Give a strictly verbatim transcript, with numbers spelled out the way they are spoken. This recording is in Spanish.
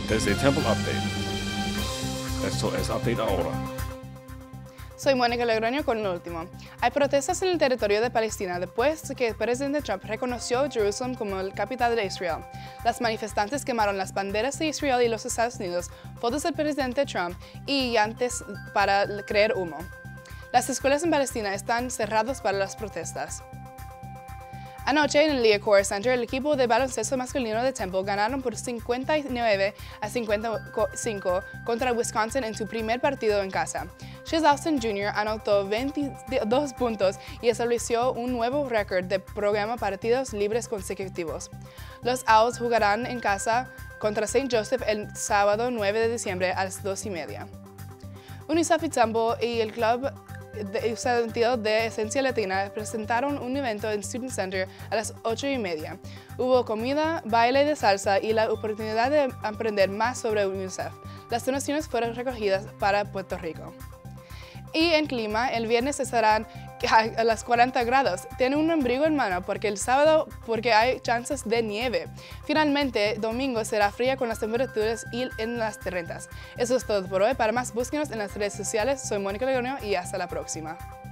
Desde Temple Update. Esto es Update Ahora. Soy Mónica Logroño con lo último. Hay protestas en el territorio de Palestina después de que el presidente Trump reconoció Jerusalén como la capital de Israel. Las manifestantes quemaron las banderas de Israel y los Estados Unidos, fotos del presidente Trump y llantes para crear humo. Las escuelas en Palestina están cerradas para las protestas. Anoche en el Liacouras Center, el equipo de baloncesto masculino de Temple ganaron por cincuenta y nueve a cincuenta y cinco contra Wisconsin en su primer partido en casa. Chase Austin junior anotó veintidós puntos y estableció un nuevo récord de programa partidos libres consecutivos. Los Owls jugarán en casa contra Saint Joseph el sábado nueve de diciembre a las dos y media. UNICEF y Temple y el club de estudiantil de Esencia Latina presentaron un evento en Student Center a las ocho y media. Hubo comida, baile de salsa y la oportunidad de aprender más sobre UNICEF. Las donaciones fueron recogidas para Puerto Rico. Y en clima, el viernes estarán a las cuarenta grados. Tiene un abrigo en mano porque el sábado porque hay chances de nieve. Finalmente, domingo será fría con las temperaturas y en las treinta. Eso es todo por hoy. Para más, búsquenos en las redes sociales. Soy Mónica Logroño y hasta la próxima.